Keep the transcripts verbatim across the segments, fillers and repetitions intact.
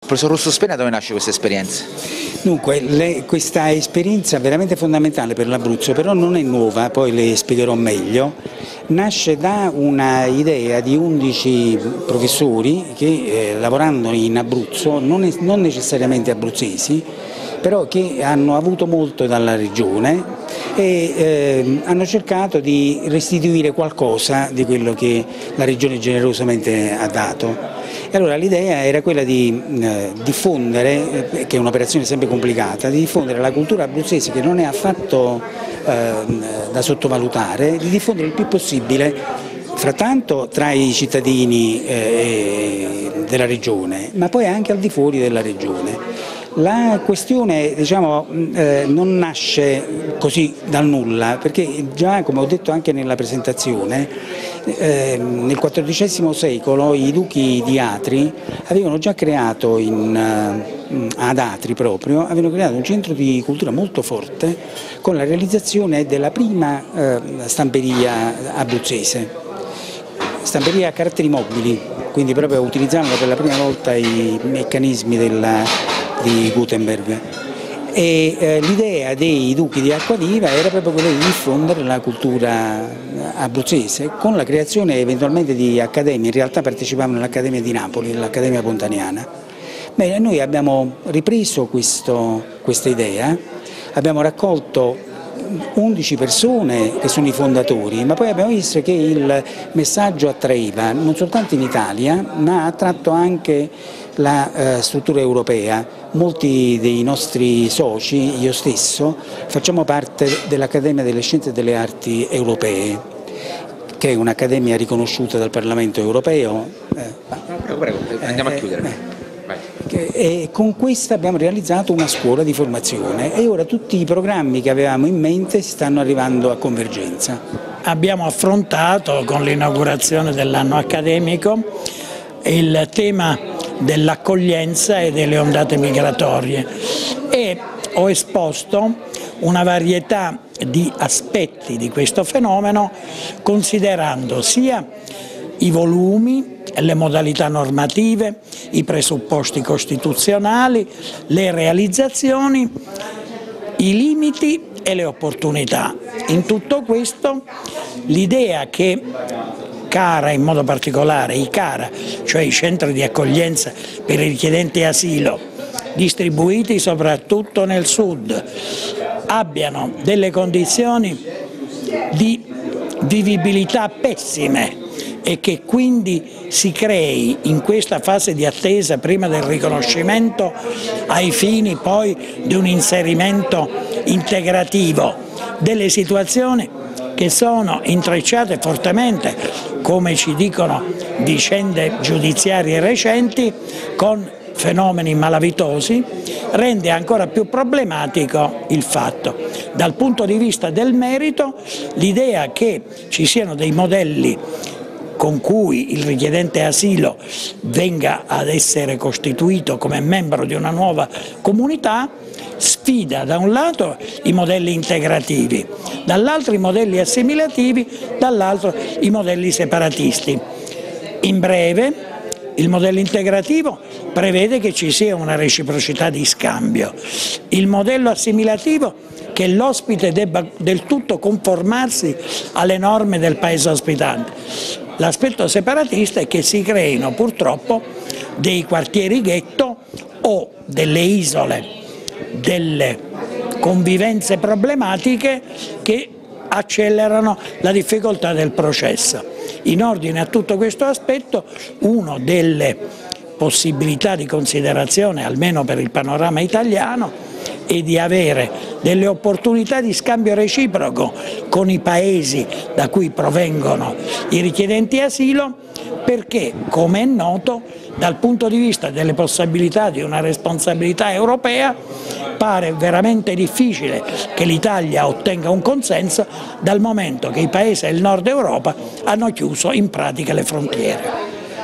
Professor Russo Spenna, dove nasce questa esperienza? Dunque, le, questa esperienza veramente fondamentale per l'Abruzzo, però non è nuova, poi le spiegherò meglio, nasce da una idea di undici professori che eh, lavorando in Abruzzo, non, è, non necessariamente abruzzesi, però che hanno avuto molto dalla regione e eh, hanno cercato di restituire qualcosa di quello che la regione generosamente ha dato. E allora l'idea era quella di eh, diffondere, eh, che è un'operazione sempre complicata, di diffondere la cultura abruzzese, che non è affatto eh, da sottovalutare, di diffondere il più possibile, frattanto tra i cittadini eh, della regione, ma poi anche al di fuori della regione. La questione, diciamo, eh, non nasce così dal nulla, perché già, come ho detto anche nella presentazione, eh, nel quattordicesimo secolo i duchi di Atri avevano già creato in, eh, ad Atri proprio, avevano creato un centro di cultura molto forte con la realizzazione della prima eh, stamperia abruzzese, stamperia a caratteri mobili, quindi proprio utilizzando per la prima volta i meccanismi della di Gutenberg, e eh, l'idea dei duchi di Acquaviva era proprio quella di diffondere la cultura abruzzese con la creazione eventualmente di accademie. In realtà partecipavano all'Accademia di Napoli, l'Accademia Pontaniana. Bene, noi abbiamo ripreso questo, questa idea, abbiamo raccolto undici persone che sono i fondatori, ma poi abbiamo visto che il messaggio attraeva non soltanto in Italia, ma ha attratto anche la eh, struttura europea. Molti dei nostri soci, io stesso, facciamo parte dell'Accademia delle Scienze e delle Arti Europee, che è un'accademia riconosciuta dal Parlamento europeo. Eh, prego, prego, andiamo eh, a chiudere. Eh, E con questa abbiamo realizzato una scuola di formazione e ora tutti i programmi che avevamo in mente stanno arrivando a convergenza. Abbiamo affrontato con l'inaugurazione dell'anno accademico il tema dell'accoglienza e delle ondate migratorie e ho esposto una varietà di aspetti di questo fenomeno considerando sia i volumi, le modalità normative, i presupposti costituzionali, le realizzazioni, i limiti e le opportunità. In tutto questo l'idea che CARA, in modo particolare i CARA, cioè i centri di accoglienza per i richiedenti asilo, distribuiti soprattutto nel sud, abbiano delle condizioni di vivibilità pessime e che quindi si crei in questa fase di attesa prima del riconoscimento ai fini poi di un inserimento integrativo delle situazioni che sono intrecciate fortemente, come ci dicono vicende giudiziarie recenti, con fenomeni malavitosi, rende ancora più problematico il fatto. Dal punto di vista del merito, l'idea che ci siano dei modelli con cui il richiedente asilo venga ad essere costituito come membro di una nuova comunità sfida da un lato i modelli integrativi, dall'altro i modelli assimilativi, dall'altro i modelli separatisti. In breve, il modello integrativo prevede che ci sia una reciprocità di scambio, il modello assimilativo che l'ospite debba del tutto conformarsi alle norme del paese ospitante. L'aspetto separatista è che si creino purtroppo dei quartieri ghetto o delle isole, delle convivenze problematiche che accelerano la difficoltà del processo. In ordine a tutto questo aspetto, una delle possibilità di considerazione, almeno per il panorama italiano, è di avere delle opportunità di scambio reciproco con i paesi da cui provengono i richiedenti asilo, perché, come è noto, dal punto di vista delle possibilità di una responsabilità europea pare veramente difficile che l'Italia ottenga un consenso dal momento che i paesi del nord Europa hanno chiuso in pratica le frontiere.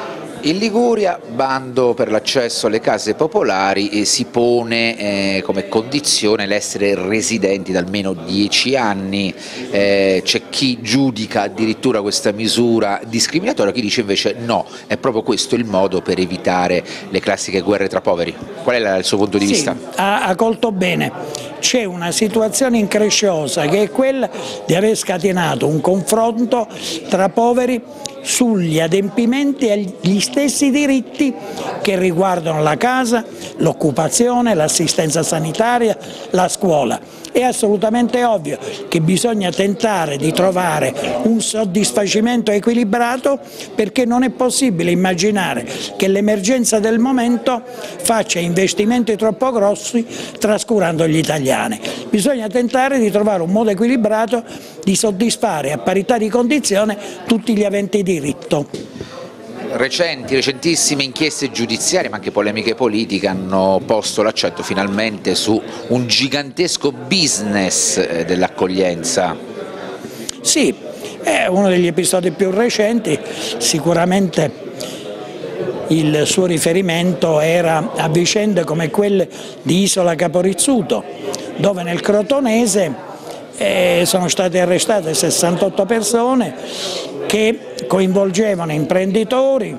In Liguria, bando per l'accesso alle case popolari, e si pone eh, come condizione l'essere residenti da almeno dieci anni, eh, c'è chi giudica addirittura questa misura discriminatoria, chi dice invece no, è proprio questo il modo per evitare le classiche guerre tra poveri. Qual è la, il suo punto di sì, vista? Ha, ha colto bene, c'è una situazione incresciosa che è quella di aver scatenato un confronto tra poveri sugli adempimenti e gli stessi diritti che riguardano la casa, l'occupazione, l'assistenza sanitaria, la scuola. È assolutamente ovvio che bisogna tentare di trovare un soddisfacimento equilibrato, perché non è possibile immaginare che l'emergenza del momento faccia investimenti troppo grossi trascurando gli italiani. Bisogna tentare di trovare un modo equilibrato di soddisfare a parità di condizione tutti gli aventi diritto. Recenti, recentissime inchieste giudiziarie ma anche polemiche politiche hanno posto l'accento finalmente su un gigantesco business dell'accoglienza. Sì, è uno degli episodi più recenti, sicuramente il suo riferimento era a vicende come quelle di Isola Caporizzuto, dove nel Crotonese eh, sono state arrestate sessantotto persone che coinvolgevano imprenditori,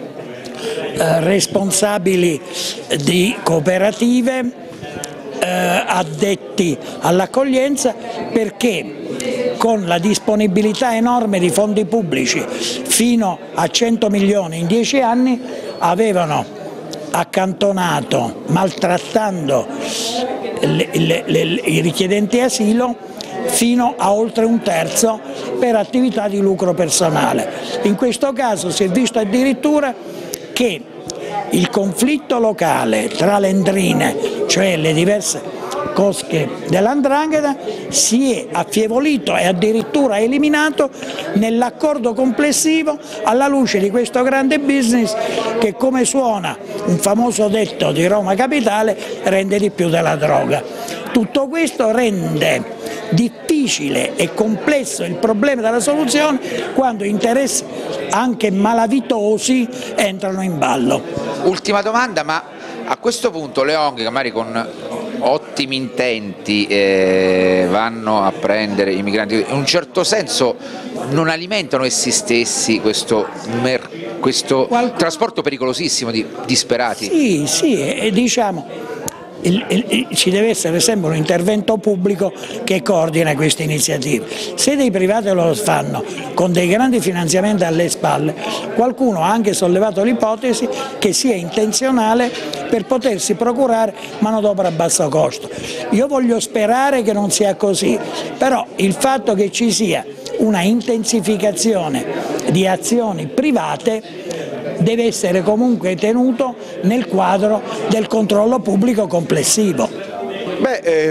eh, responsabili di cooperative, eh, addetti all'accoglienza, perché con la disponibilità enorme di fondi pubblici fino a cento milioni in dieci anni avevano accantonato, maltrattando le, le, le, i richiedenti asilo, fino a oltre un terzo per attività di lucro personale. In questo caso si è visto addirittura che il conflitto locale tra le ndrine, cioè le diverse cosche dell'Andrangheta, si è affievolito e addirittura eliminato nell'accordo complessivo, alla luce di questo grande business che, come suona un famoso detto di Roma Capitale, rende di più della droga. Tutto questo rende difficile e complesso il problema della soluzione quando interessi anche malavitosi entrano in ballo. Ultima domanda, ma a questo punto le O N G, magari con ottimi intenti, eh, vanno a prendere i migranti, in un certo senso non alimentano essi stessi questo, questo Qual... trasporto pericolosissimo di disperati? Sì, sì, e diciamo Il, il, ci deve essere sempre un intervento pubblico che coordina queste iniziative. Se dei privati lo fanno con dei grandi finanziamenti alle spalle, qualcuno ha anche sollevato l'ipotesi che sia intenzionale per potersi procurare manodopera a basso costo. Io voglio sperare che non sia così, però il fatto che ci sia una intensificazione di azioni private deve essere comunque tenuto nel quadro del controllo pubblico complessivo. Beh, eh,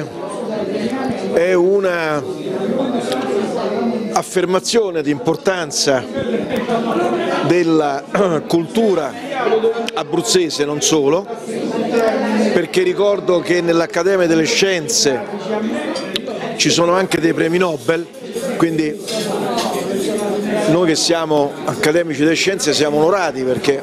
è una affermazione di importanza della cultura abruzzese, non solo, perché ricordo che nell'Accademia delle Scienze ci sono anche dei premi Nobel, quindi noi che siamo accademici delle scienze siamo onorati, perché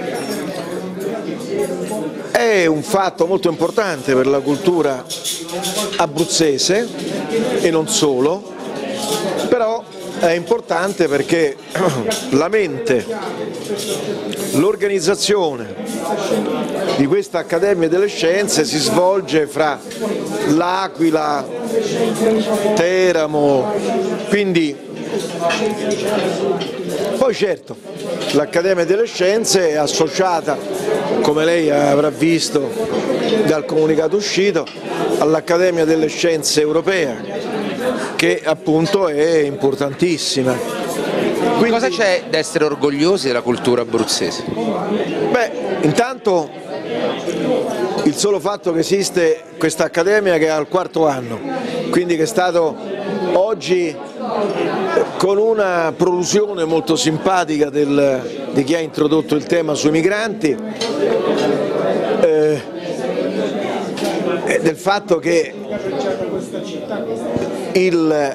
è un fatto molto importante per la cultura abruzzese e non solo, però è importante perché la mente, l'organizzazione di questa Accademia delle Scienze si svolge fra L'Aquila, Teramo, quindi poi certo l'Accademia delle Scienze è associata, come lei avrà visto dal comunicato uscito, all'Accademia delle Scienze Europea, che appunto è importantissima. Quindi... Cosa c'è da essere orgogliosi della cultura abruzzese? Beh, intanto il solo fatto che esiste questa accademia, che è al quarto anno, quindi che è stato oggi con una prolusione molto simpatica del, di chi ha introdotto il tema sui migranti, eh, del fatto che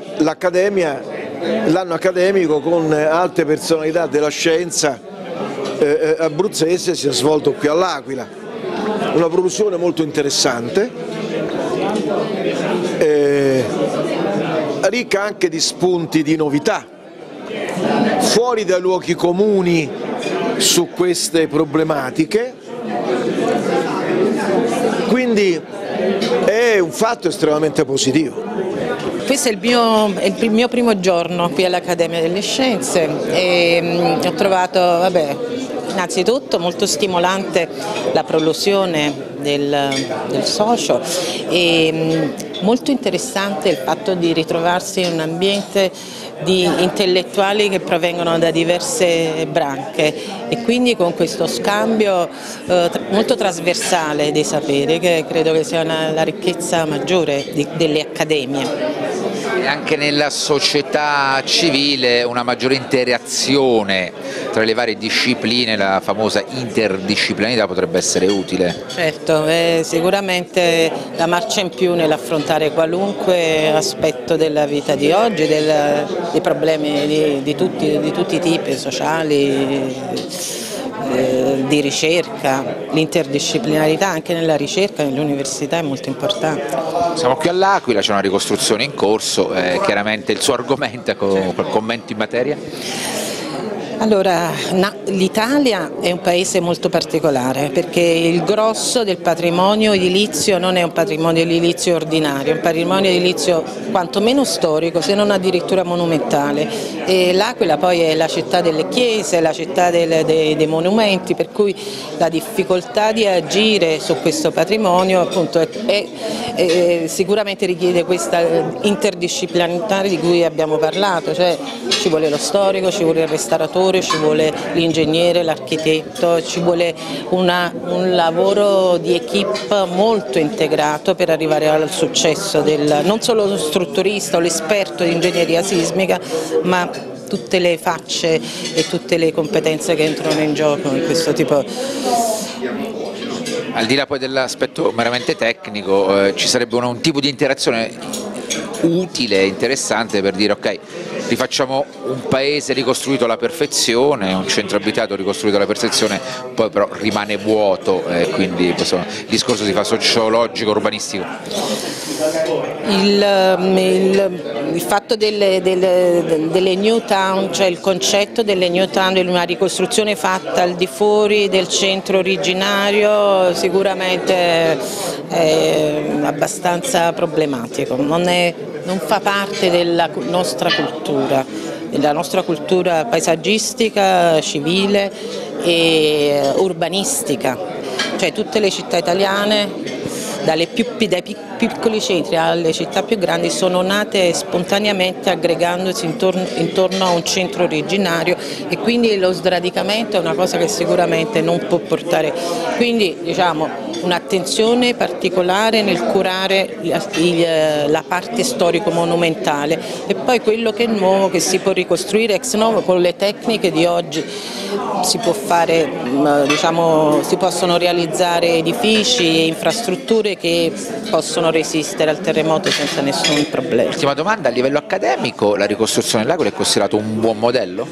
l'Accademia, l'anno accademico con alte personalità della scienza eh, abruzzese si è svolto qui all'Aquila. Una produzione molto interessante, eh, ricca anche di spunti di novità, fuori dai luoghi comuni su queste problematiche, quindi è un fatto estremamente positivo. Questo è il mio, è il mio primo giorno qui all'Accademia delle Scienze e mh, ho trovato, vabbè, innanzitutto molto stimolante la prolusione del, del socio e mh, molto interessante il fatto di ritrovarsi in un ambiente di intellettuali che provengono da diverse branche e quindi con questo scambio eh, molto trasversale dei saperi, che credo che sia una, la ricchezza maggiore di, delle accademie. E anche nella società civile una maggiore interazione tra le varie discipline, la famosa interdisciplinarità, potrebbe essere utile. Certo, è sicuramente la marcia in più nell'affrontare qualunque aspetto della vita di oggi, del, dei problemi di, di, tutti, di tutti i tipi, sociali, eh, di ricerca. L'interdisciplinarità anche nella ricerca, nell'università è molto importante. Siamo qui all'Aquila, c'è una ricostruzione in corso, eh, chiaramente il suo argomento, con quel commento in materia? Allora, l'Italia è un paese molto particolare perché il grosso del patrimonio edilizio non è un patrimonio edilizio ordinario, è un patrimonio edilizio quantomeno storico, se non addirittura monumentale. E l'Aquila poi è la città delle chiese, la città delle, dei, dei monumenti, per cui la difficoltà di agire su questo patrimonio appunto è, è, è, sicuramente richiede questa interdisciplinarità di cui abbiamo parlato, cioè ci vuole lo storico, ci vuole il restauratore, ci vuole l'ingegnere, l'architetto, ci vuole una, un lavoro di equipe molto integrato per arrivare al successo del, non solo lo strutturista o l'esperto di ingegneria sismica, ma tutte le facce e tutte le competenze che entrano in gioco in questo tipo. Al di là poi dell'aspetto meramente tecnico, eh, ci sarebbe un, un tipo di interazione utile e interessante per dire ok, rifacciamo un paese ricostruito alla perfezione, un centro abitato ricostruito alla perfezione, poi però rimane vuoto, eh, quindi questo, il discorso si fa sociologico, urbanistico. Il, il, il fatto delle, delle, delle new town, cioè il concetto delle new town, di una ricostruzione fatta al di fuori del centro originario, sicuramente è abbastanza problematico, non, è, non fa parte della nostra cultura, della nostra cultura paesaggistica, civile e urbanistica, cioè tutte le città italiane, dalle più, dai piccoli centri alle città più grandi, sono nate spontaneamente aggregandosi intorno, intorno a un centro originario e quindi lo sradicamento è una cosa che sicuramente non può portare, quindi diciamo un'attenzione particolare nel curare la parte storico-monumentale e poi quello che è nuovo, che si può ricostruire ex novo con le tecniche di oggi, si può fare, diciamo, si possono realizzare edifici e infrastrutture che possono resistere al terremoto senza nessun problema. Ultima domanda, a livello accademico la ricostruzione dell'Aquila è considerato un buon modello?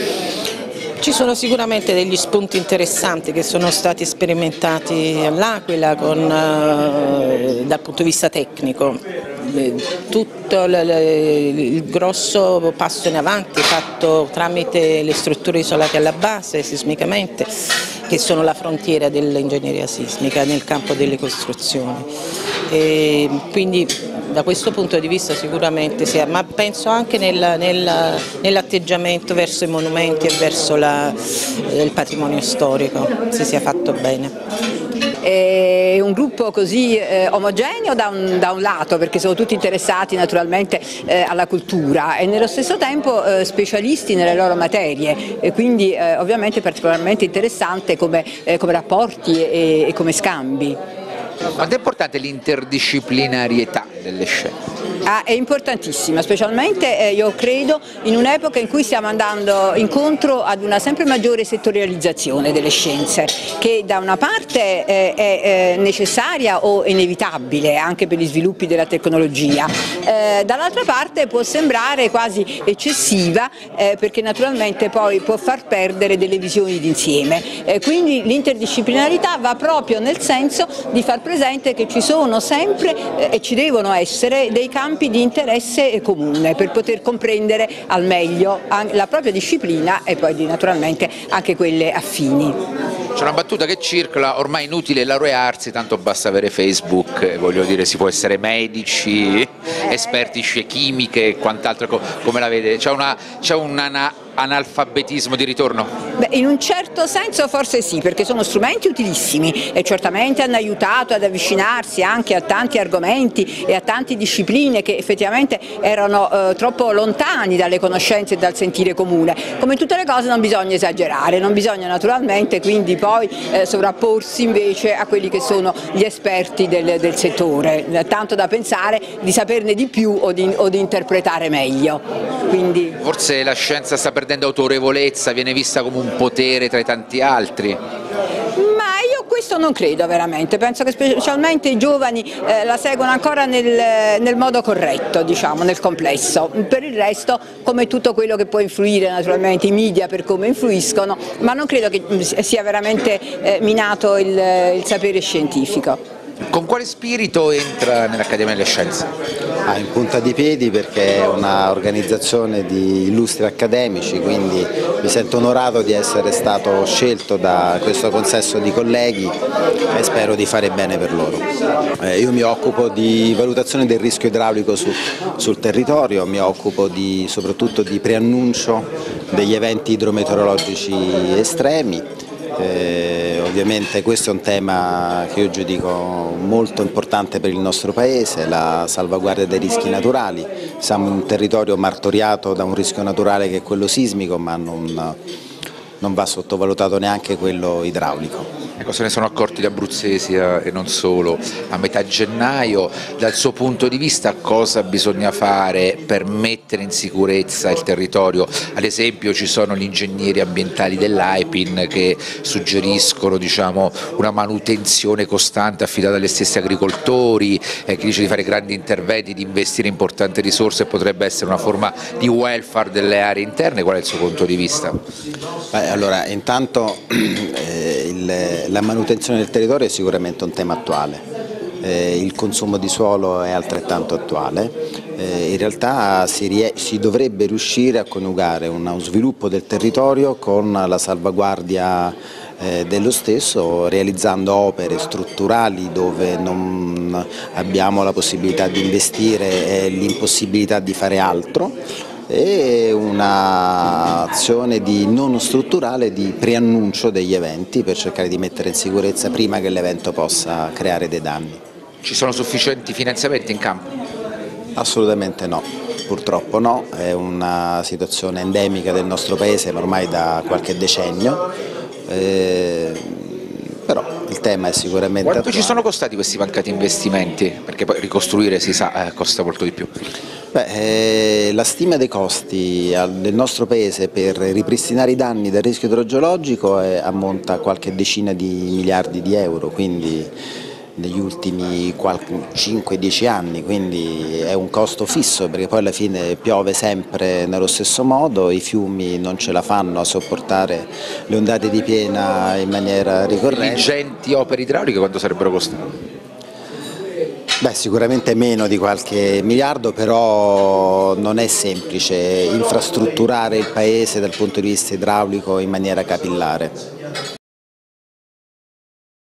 Ci sono sicuramente degli spunti interessanti che sono stati sperimentati all'Aquila con, eh, dal punto di vista tecnico. Tutto il grosso passo in avanti fatto tramite le strutture isolate alla base sismicamente, che sono la frontiera dell'ingegneria sismica nel campo delle costruzioni. E quindi da questo punto di vista sicuramente sì, ma penso anche nel, nel, nell'atteggiamento verso i monumenti e verso la, il patrimonio storico si sia fatto bene. È un gruppo così eh, omogeneo da un, da un lato, perché sono tutti interessati naturalmente eh, alla cultura e nello stesso tempo eh, specialisti nelle loro materie e quindi eh, ovviamente particolarmente interessante come, eh, come rapporti e, e come scambi. Quanto è importante l'interdisciplinarietà delle scienze? Ah, è importantissima, specialmente eh, io credo in un'epoca in cui stiamo andando incontro ad una sempre maggiore settorializzazione delle scienze, che da una parte eh, è eh, necessaria o inevitabile anche per gli sviluppi della tecnologia, eh, dall'altra parte può sembrare quasi eccessiva eh, perché naturalmente poi può far perdere delle visioni d'insieme, eh, quindi l'interdisciplinarità va proprio nel senso di far presente che ci sono sempre eh, e ci devono essere dei campi di interesse comune per poter comprendere al meglio la propria disciplina e poi naturalmente anche quelle affini. C'è una battuta che circola: ormai inutile laurearsi, tanto basta avere Facebook, voglio dire, si può essere medici, esperti in chimiche e quant'altro, come la vede? C'è una, c'è una analfabetismo di ritorno? Beh, in un certo senso forse sì, perché sono strumenti utilissimi e certamente hanno aiutato ad avvicinarsi anche a tanti argomenti e a tante discipline che effettivamente erano eh, troppo lontani dalle conoscenze e dal sentire comune. Come tutte le cose non bisogna esagerare, non bisogna naturalmente quindi poi eh, sovrapporsi invece a quelli che sono gli esperti del, del settore, tanto da pensare di saperne di più o di, o di interpretare meglio. Quindi... Forse la scienza sta perdendo autorevolezza, viene vista come un potere tra i tanti altri? Ma io questo non credo veramente, penso che specialmente i giovani eh, la seguono ancora nel, nel modo corretto, diciamo, nel complesso. Per il resto, come tutto quello che può influire naturalmente i media per come influiscono, ma non credo che sia veramente eh, minato il, il sapere scientifico. Con quale spirito entra nell'Accademia delle Scienze? Ah, in punta di piedi, perché è un'organizzazione di illustri accademici, quindi mi sento onorato di essere stato scelto da questo consesso di colleghi e spero di fare bene per loro. Eh, io mi occupo di valutazione del rischio idraulico su, sul territorio, mi occupo di, soprattutto di preannuncio degli eventi idrometeorologici estremi. Eh, ovviamente questo è un tema che io giudico molto importante per il nostro Paese, la salvaguardia dei rischi naturali. Siamo in un territorio martoriato da un rischio naturale che è quello sismico, ma non, non va sottovalutato neanche quello idraulico. Ecco, se ne sono accorti gli abruzzesi eh, e non solo. A metà gennaio, dal suo punto di vista, cosa bisogna fare per mettere in sicurezza il territorio? Ad esempio ci sono gli ingegneri ambientali dell'A I P I N che suggeriscono, diciamo, una manutenzione costante affidata agli stessi agricoltori, eh, che dice di fare grandi interventi, di investire importanti risorse, potrebbe essere una forma di welfare delle aree interne. Qual è il suo punto di vista? Beh, allora, intanto eh, il La manutenzione del territorio è sicuramente un tema attuale, eh, il consumo di suolo è altrettanto attuale, eh, in realtà si, si dovrebbe riuscire a coniugare uno sviluppo del territorio con la salvaguardia eh, dello stesso, realizzando opere strutturali dove non abbiamo la possibilità di investire e l'impossibilità di fare altro, e un'azione di non strutturale di preannuncio degli eventi per cercare di mettere in sicurezza prima che l'evento possa creare dei danni. Ci sono sufficienti finanziamenti in campo? Assolutamente no, purtroppo no, è una situazione endemica del nostro Paese ma ormai da qualche decennio, eh, però il tema è sicuramente Quanto attuale. ci sono costati questi mancati investimenti? Perché poi ricostruire, si sa, eh, costa molto di più. Beh, eh, la stima dei costi del nostro Paese per ripristinare i danni del rischio idrogeologico è, ammonta a qualche decina di miliardi di euro, quindi negli ultimi cinque dieci anni, quindi è un costo fisso perché poi alla fine piove sempre nello stesso modo, i fiumi non ce la fanno a sopportare le ondate di piena in maniera ricorrente. Ingenti opere idrauliche quanto sarebbero costate? Beh, sicuramente meno di qualche miliardo, però non è semplice infrastrutturare il Paese dal punto di vista idraulico in maniera capillare.